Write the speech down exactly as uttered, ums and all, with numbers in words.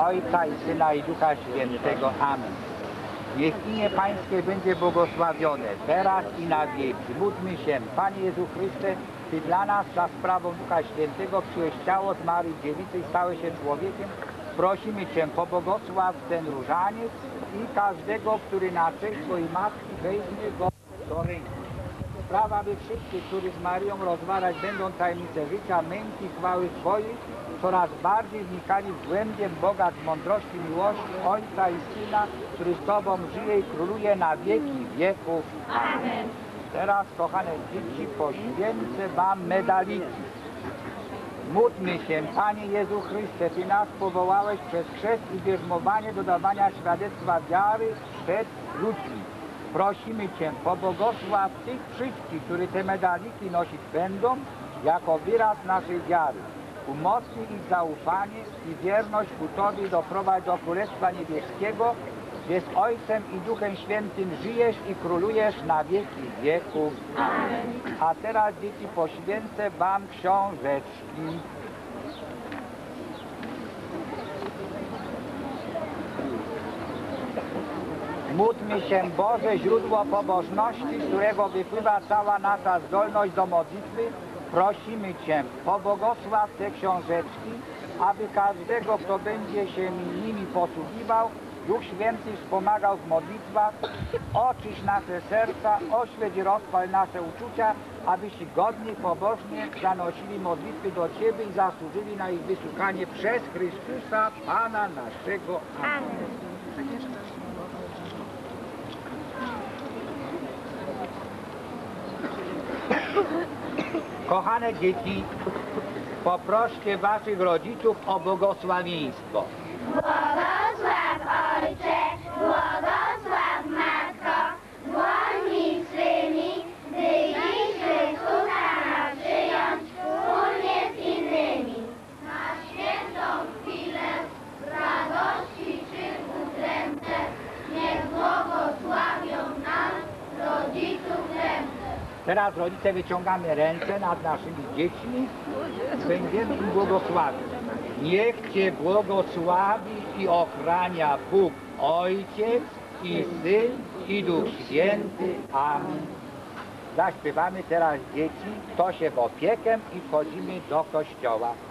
Ojca i Syna i Ducha Świętego. Amen. Niech imię Pańskie będzie błogosławione, teraz i na wieki. Módlmy się. Panie Jezu Chryste, Ty dla nas za sprawą Ducha Świętego przyjąłeś ciało z Maryi Dziewicy i stałeś się człowiekiem. Prosimy Cię, pobłogosław ten różaniec i każdego, który na cześć Twojej Matki weźmie go do ręki. Sprawa, by wszyscy, którzy z Marią rozważać będą tajemnice życia, męki, chwały Twojej, coraz bardziej wnikali w głębie bogactw mądrości, miłości Ojca i Syna, który z Tobą żyje i króluje na wieki wieków. Amen. Teraz, kochane dzieci, poświęcę Wam medaliki. Módlmy się, Panie Jezu Chryste, Ty nas powołałeś przez chrzest i bierzmowanie do dawania świadectwa wiary przed ludźmi. Prosimy Cię, pobłogosław tych wszystkich, którzy te medaliki nosić będą, jako wyraz naszej wiary. Umocnij ich zaufanie i wierność ku Tobie doprowadź do Królestwa Niebieskiego, gdzie z Ojcem i Duchem Świętym żyjesz i królujesz na wieki wieków. Amen. A teraz, dzieci, poświęcę Wam książeczki. Módlmy się, Boże, źródło pobożności, z którego wypływa cała nasza zdolność do modlitwy. Prosimy Cię, pobłogosław te książeczki, aby każdego, kto będzie się nimi posługiwał, Duch Święty wspomagał w modlitwach. Oczyść nasze serca, oświeć i rozpal nasze uczucia, abyśmy godnie i pobożnie zanosili modlitwy do Ciebie i zasłużyli na ich wysłuchanie przez Chrystusa, Pana naszego. Amen. Kochane dzieci, poproście Waszych rodziców o błogosławieństwo. Błogosław Ojcze, błogosław Matko, dłońmi swymi, gdy dziś Chrystusa ma przyjąć wspólnie z innymi. Na świętą chwilę radości czy udręce, niech błogosławią nas rodziców ręce. Teraz, rodzice, wyciągamy ręce nad naszymi dziećmi, będziemy im błogosławić. Niech Cię błogosławi i ochrania Bóg Ojciec i Syn i Duch Święty. Amen. Zaśpiewamy teraz, dzieci, to się w opiekę i wchodzimy do kościoła.